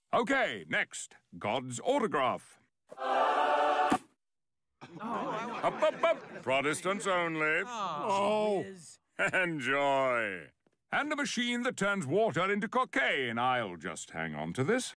OK, next, God's autograph. Up, up, up. Protestants only. Oh. Enjoy. And a machine that turns water into cocaine. I'll just hang on to this.